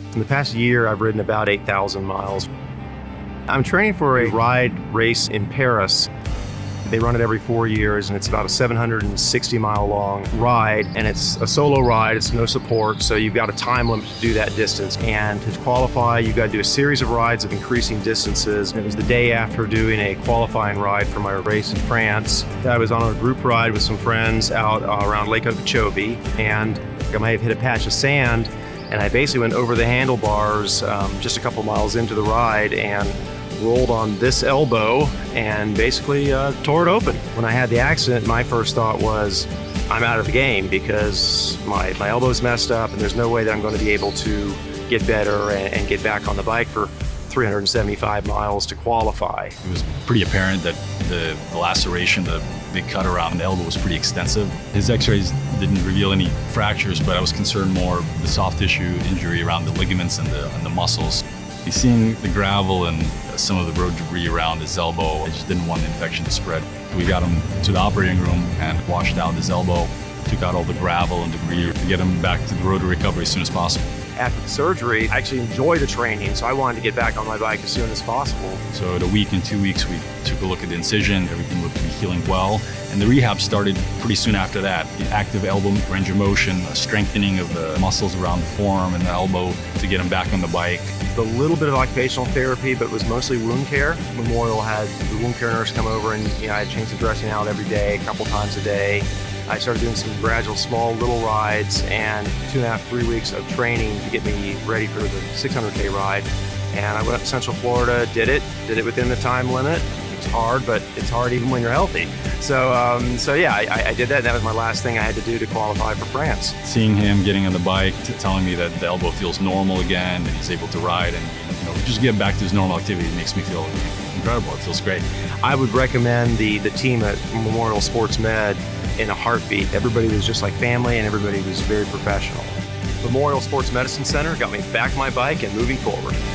In the past year, I've ridden about 8,000 miles. I'm training for a ride race in Paris. They run it every 4 years, and it's about a 760-mile long ride, and it's a solo ride. It's no support, so you've got a time limit to do that distance. And to qualify, you've got to do a series of rides of increasing distances. And it was the day after doing a qualifying ride for my race in France. I was on a group ride with some friends out around Lake Okeechobee, and I might have hit a patch of sand, and I basically went over the handlebars just a couple miles into the ride and rolled on this elbow and basically tore it open. When I had the accident, my first thought was, I'm out of the game because my elbow's messed up and there's no way that I'm going to be able to get better and get back on the bike for 375 miles to qualify. It was pretty apparent that the laceration, the big cut around the elbow was pretty extensive. His x-rays didn't reveal any fractures, but I was concerned more the soft tissue injury around the ligaments and the muscles. Seeing the gravel and some of the road debris around his elbow, I just didn't want the infection to spread. We got him to the operating room and washed out his elbow, took out all the gravel and debris to get him back to the road to recovery as soon as possible. After the surgery, I actually enjoyed the training, so I wanted to get back on my bike as soon as possible. So at a week and 2 weeks, we took a look at the incision. Everything looked to be healing well. And the rehab started pretty soon after that. The active elbow range of motion, a strengthening of the muscles around the forearm and the elbow to get him back on the bike. A little bit of occupational therapy, but it was mostly wound care. Memorial had the wound care nurse come over, and I changed the dressing out every day, a couple times a day. I started doing some gradual, small, little rides, and 2.5, 3 weeks of training to get me ready for the 600K ride. And I went up to Central Florida, did it within the time limit. It's hard, but it's hard even when you're healthy. So yeah, I did that, and that was my last thing I had to do to qualify for France. Seeing him getting on the bike, telling me that the elbow feels normal again, and he's able to ride, and just get back to his normal activity makes me feel incredible. It feels great. I would recommend the team at Memorial Sports Med in a heartbeat. Everybody was just like family, and everybody was very professional. Memorial Sports Medicine Center got me back on my bike and moving forward.